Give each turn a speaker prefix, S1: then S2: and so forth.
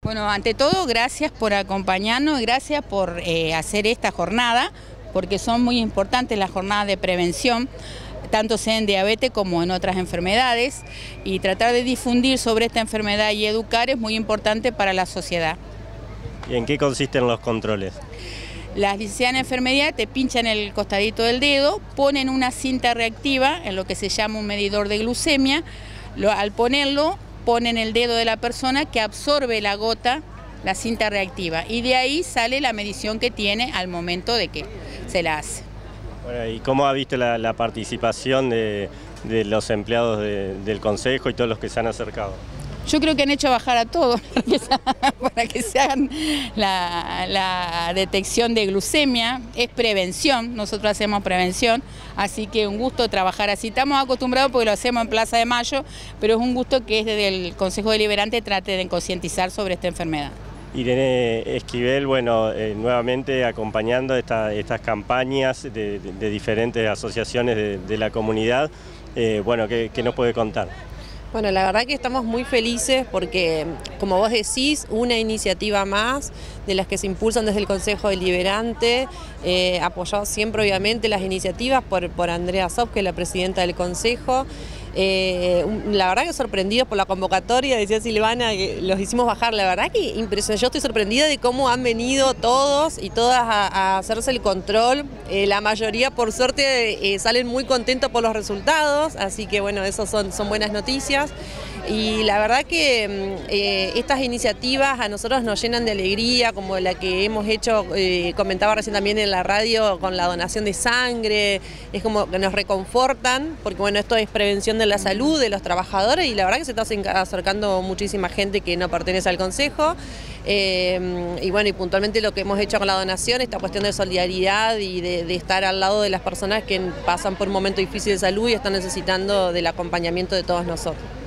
S1: Bueno, ante todo, gracias por acompañarnos, gracias por hacer esta jornada, porque son muy importantes las jornadas de prevención, tanto sea en diabetes como en otras enfermedades, y tratar de difundir sobre esta enfermedad y educar es muy importante para la sociedad.
S2: ¿Y en qué consisten los controles?
S1: Las licenciadas en enfermería te pinchan el costadito del dedo, ponen una cinta reactiva en lo que se llama un medidor de glucemia, al ponerlo ponen el dedo de la persona que absorbe la gota, la cinta reactiva, y de ahí sale la medición que tiene al momento de que se la hace.
S2: Bueno, ¿y cómo ha visto la participación de los empleados del Consejo y todos los que se han acercado?
S1: Yo creo que han hecho bajar a todos para que se hagan la detección de glucemia. Es prevención, nosotros hacemos prevención, así que un gusto trabajar así. Estamos acostumbrados porque lo hacemos en Plaza de Mayo, pero es un gusto que desde el Consejo Deliberante trate de concientizar sobre esta enfermedad.
S2: Irene Esquivel, bueno, nuevamente acompañando estas campañas de diferentes asociaciones de la comunidad. Bueno, ¿qué nos puede contar?
S3: Bueno, la verdad que estamos muy felices porque, como vos decís, una iniciativa más de las que se impulsan desde el Consejo Deliberante, apoyado siempre obviamente las iniciativas por Andrea Sob, que es la presidenta del Consejo. La verdad que sorprendidos por la convocatoria, decía Silvana, que los hicimos bajar. La verdad que impresionante, yo estoy sorprendida de cómo han venido todos y todas a hacerse el control. La mayoría, por suerte, salen muy contentos por los resultados, así que bueno, eso son buenas noticias. Y la verdad que estas iniciativas a nosotros nos llenan de alegría, como la que hemos hecho, comentaba recién también en la radio, con la donación de sangre, es como que nos reconfortan, porque bueno, esto es prevención de la salud de los trabajadores y la verdad que se está acercando muchísima gente que no pertenece al Consejo. Y bueno, y puntualmente lo que hemos hecho con la donación, esta cuestión de solidaridad y de estar al lado de las personas que pasan por un momento difícil de salud y están necesitando del acompañamiento de todos nosotros.